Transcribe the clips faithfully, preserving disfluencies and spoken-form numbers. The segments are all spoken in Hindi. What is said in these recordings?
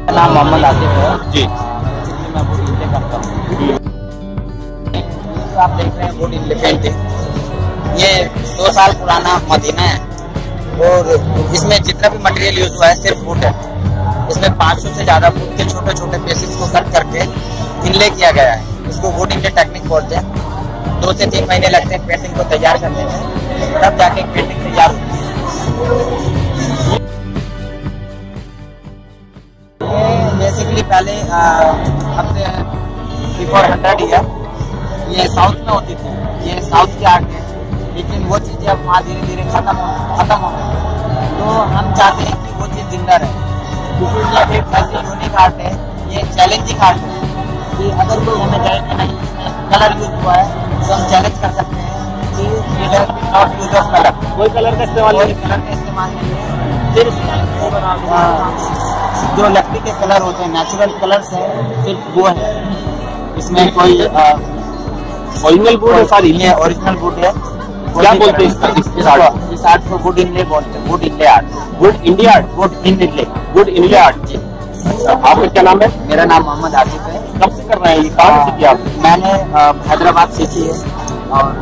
मेरा नाम मोहम्मद आसिफ है जी। बेसिकली मैं वुड इनले करता हूँ। तो आप देख रहे हैं वुड इनले पेंटिंग, ये दो साल पुराना मदीना है और इसमें जितना भी मटेरियल यूज हुआ है सिर्फ वुड है। इसमें पाँच सौ से ज्यादा वुड के छोटे छोटे पीसेस को कट करके इनले किया गया है। इसको वुड इनले टेक्निक बोलते हैं। दो से तीन महीने लगते हैं पेंटिंग को तैयार करने में, तब जाके पेंटिंग तैयार होती है। बेसिकली पहले अब से बिफोर हंड्रेड ईयर ये साउथ में होती थी, ये साउथ की आर्ट है, लेकिन वो चीज़ें अब वहाँ धीरे धीरे खत्म हो खत्म हो गई। तो हम चाहते हैं कि वो चीज़ जिंदा रहे, क्योंकि ये एक ऐसी यूनिक आर्ट है, ये चैलेंजिंग आर्ट है कि अगर कोई हमें कहे कि नहीं इसमें कलर यूज हुआ है तो हम चैलेंज कर सकते हैं कि नॉट यूज ऑफ कलर, कोई कलर का इस्तेमाल कोई कलर का इस्तेमाल नहीं है। सिर्फ जो लकड़ी के कलर होते हैं, नेचुरल कलर्स हैं, सिर्फ वो है। इसमें कोई ओरिजिनल वुड है, सॉरी ये ओरिजिनल वुड है। क्या बोलते हैं इस आर्ट इस आर्ट को वुड इनले बोलते हैं, wood inlay art, wood India art, wood inlay wood inlay art. जी, आपका क्या नाम है? मेरा नाम मोहम्मद आसिफ है। कब से कर रहे हैं ये? कहाँ से किया आपने? मैंने हैदराबाद सीखी है और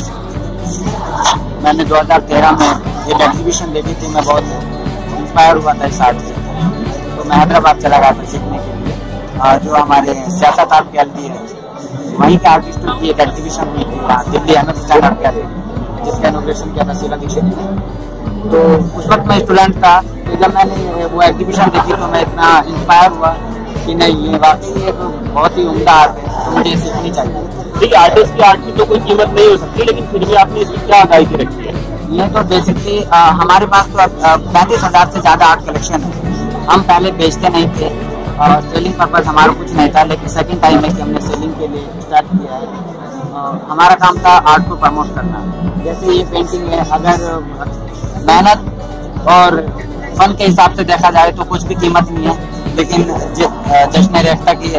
मैंने दो हज़ार तेरह में एक एग्जीबिशन देखी थी। मैं बहुत इंस्पायर हुआ था इस आर्ट से, तो मैं हैदराबाद चला गया था सीखने के लिए। जो हमारे सियासत आर्ट गैलरी है, वहीं के आर्टिस्टों की एक एग्जीबिशन हुई थी यहाँ Delhi M F Hussain art gallery, जिसका इनॉग्रेशन किया था शीला दीक्षित ने। तो उस वक्त मैं स्टूडेंट था, तो जब मैंने वो एग्जीबिशन देखी तो मैं इतना इंस्पायर हुआ कि नहीं, ये वाकई एक बहुत ही उम्दा आर्ट है, तो मुझे सीखनी चाहिए। ठीक है, आर्टिस्ट की आर्ट की तो कोई कीमत नहीं हो सकती, लेकिन फिर भी आपने इसकी क्या अदायगी रखी है? ये तो बेसिकली हमारे पास तो पैंतीस हजार से ज्यादा आर्ट कलेक्शन है। हम पहले बेचते नहीं थे और सेलिंग पर्पज हमारा कुछ नहीं था, लेकिन सेकंड टाइम है कि हमने सेलिंग के लिए स्टार्ट किया है। और हमारा काम था आर्ट को प्रमोट करना। जैसे ये पेंटिंग है, अगर मेहनत और फन के हिसाब से देखा जाए तो कुछ भी कीमत नहीं है, लेकिन जश्न रेख्ता की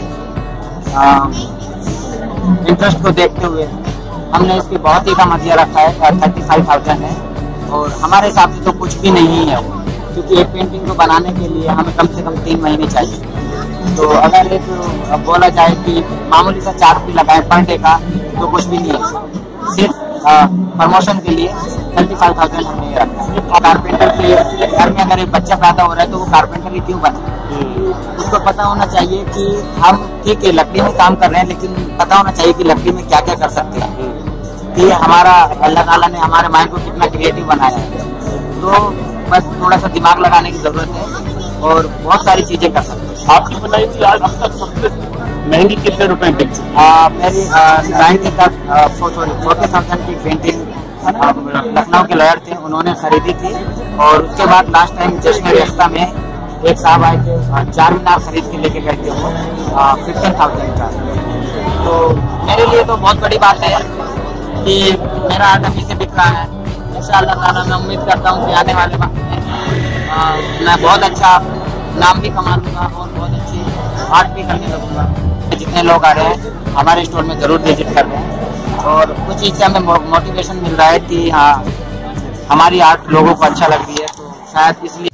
इंटरेस्ट को देखते हुए हमने इसकी बहुत ही कम हदिया रखा है, थर्टी फाइव थाउजेंड है। और हमारे हिसाब से तो कुछ भी नहीं है वो, क्योंकि एक पेंटिंग को बनाने के लिए हमें कम से कम तीन महीने चाहिए। तो अगर एक बोला जाए कि मामूली सा चार्ज भी लगाए पर डे का तो कुछ भी नहीं है। सिर्फ प्रमोशन के लिए थर्टी फाइव थाउजेंड हमने ये रखा है। कारपेंटर के घर में अगर एक बच्चा पैदा हो रहा है तो वो कारपेंटर ही क्यों बने? उसको पता होना चाहिए कि हम ठीक है लकड़ी में काम कर रहे हैं, लेकिन पता होना चाहिए कि लकड़ी में क्या क्या कर सकते हैं, कि हमारा अल्लाह ताला ने हमारे माइंड को कितना क्रिएटिव बनाया है। तो बस थोड़ा सा दिमाग लगाने की जरूरत है और बहुत सारी चीजें कर सकते हैं। आपकी बनाई थी आज अब तक सबसे महंगी कितने रुपए में बिक चुकी? मेरी नाइन्टी तक सॉरी फोर्टी थाउजेंड की पेंटिंग लखनऊ के लॉयर थे, उन्होंने खरीदी थी। और उसके बाद लास्ट टाइम जश्न रेख्ता में एक साहब आए थे, चार मीनार खरीद के लेके गए थे वो फिफ्टीन थाउजेंड का। तो मेरे लिए तो बहुत बड़ी बात है कि मेरा आर्ट अभी से बिक रहा है। इंशाअल्लाह ताला मैं उम्मीद करता हूँ कि आने वाले वक्त में मैं बहुत अच्छा नाम भी कमा लूँगा और बहुत अच्छी आर्ट भी करने लगूँगा। जितने लोग आ रहे हैं हमारे स्टोर में ज़रूर विजिट कर रहे हैं और कुछ चीज़ से हमें मोटिवेशन मिल रहा है कि हाँ हमारी आर्ट लोगों को अच्छा लग रही है, तो शायद इसलिए